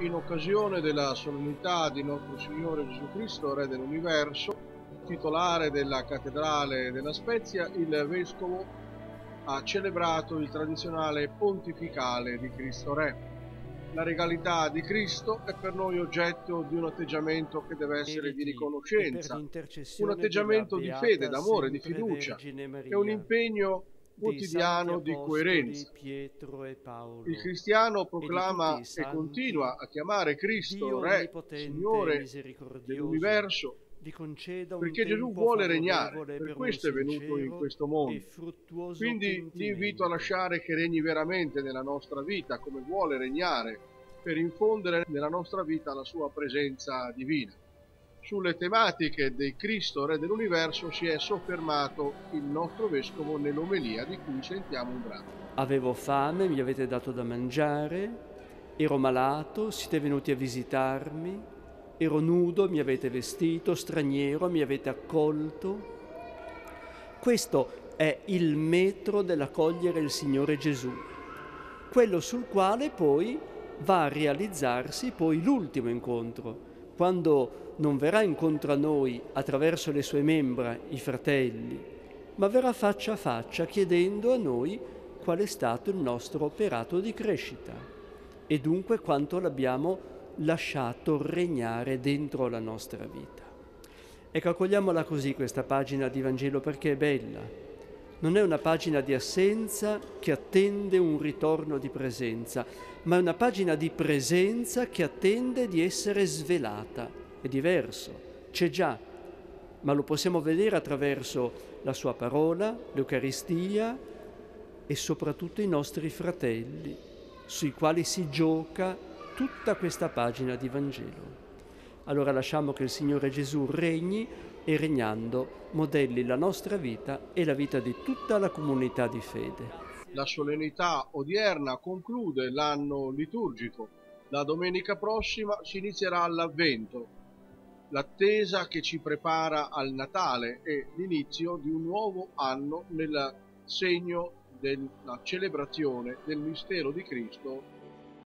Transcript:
In occasione della solennità di nostro Signore Gesù Cristo, Re dell'Universo, titolare della Cattedrale della Spezia, il Vescovo ha celebrato il tradizionale pontificale di Cristo Re. La regalità di Cristo è per noi oggetto di un atteggiamento che deve essere di riconoscenza, un atteggiamento di fede, d'amore, di fiducia e un impegno quotidiano di coerenza. Il cristiano proclama e continua a chiamare Cristo Re, Signore dell'universo, perché Gesù vuole regnare, per questo è venuto in questo mondo. Quindi l'invito a lasciare che regni veramente nella nostra vita, come vuole regnare, per infondere nella nostra vita la sua presenza divina. Sulle tematiche di Cristo Re dell'Universo si è soffermato il nostro Vescovo nell'omelia di cui sentiamo un brano. Avevo fame, mi avete dato da mangiare, ero malato, siete venuti a visitarmi, ero nudo, mi avete vestito, straniero, mi avete accolto. Questo è il metro dell'accogliere il Signore Gesù, quello sul quale poi va a realizzarsi poi l'ultimo incontro, quando non verrà incontro a noi attraverso le sue membra, i fratelli, ma verrà faccia a faccia chiedendo a noi qual è stato il nostro operato di crescita e dunque quanto l'abbiamo lasciato regnare dentro la nostra vita. Ecco, accogliamola così questa pagina di Vangelo perché è bella. Non è una pagina di assenza che attende un ritorno di presenza, ma è una pagina di presenza che attende di essere svelata. È diverso, c'è già, ma lo possiamo vedere attraverso la sua parola, l'Eucaristia e soprattutto i nostri fratelli, sui quali si gioca tutta questa pagina di Vangelo. Allora lasciamo che il Signore Gesù regni e regnando modelli la nostra vita e la vita di tutta la comunità di fede. La solennità odierna conclude l'anno liturgico. La domenica prossima si inizierà l'Avvento, l'attesa che ci prepara al Natale e l'inizio di un nuovo anno nel segno della celebrazione del mistero di Cristo